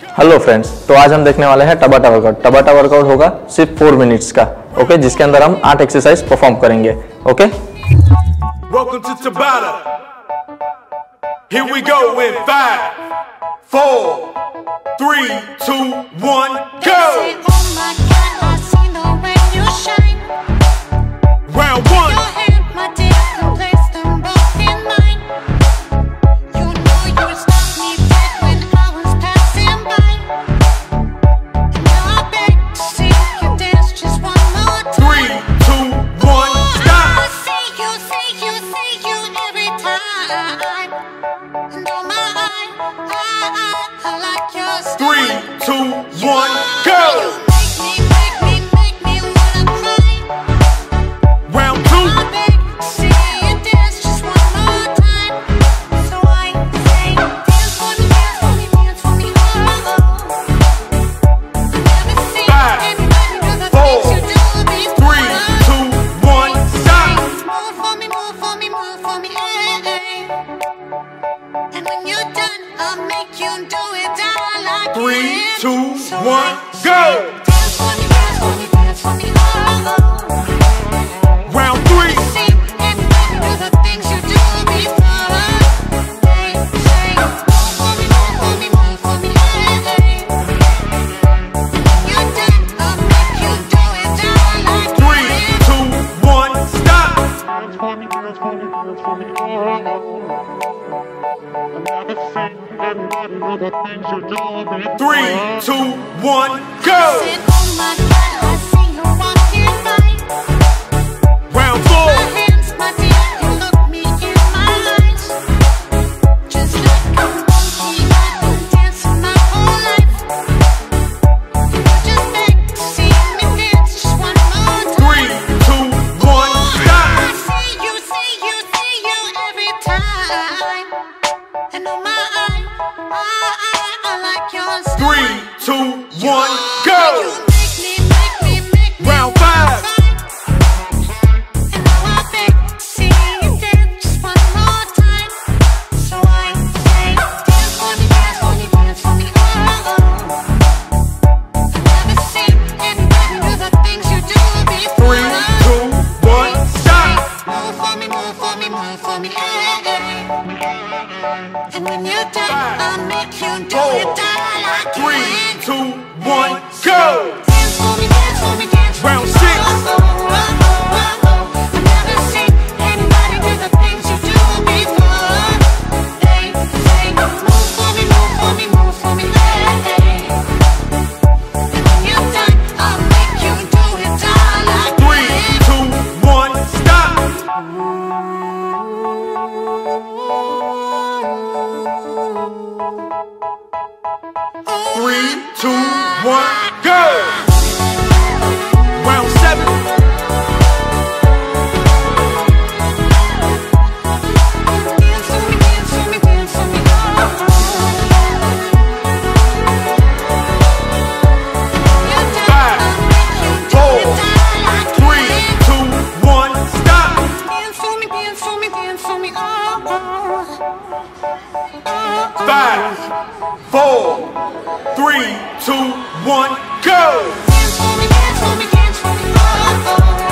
Hello friends, तो आज हम देखने वाले हैं टबाटा वर्कआउट। टबाटा वर्कआउट होगा सिर्फ 4 मिनट्स का, ओके, जिसके अंदर हम 8 एक्सरसाइज परफॉर्म करेंगे, okay. Welcome to Tabata. Here we go in 5, 4, 3, 2, 1, go! Round 1. Go!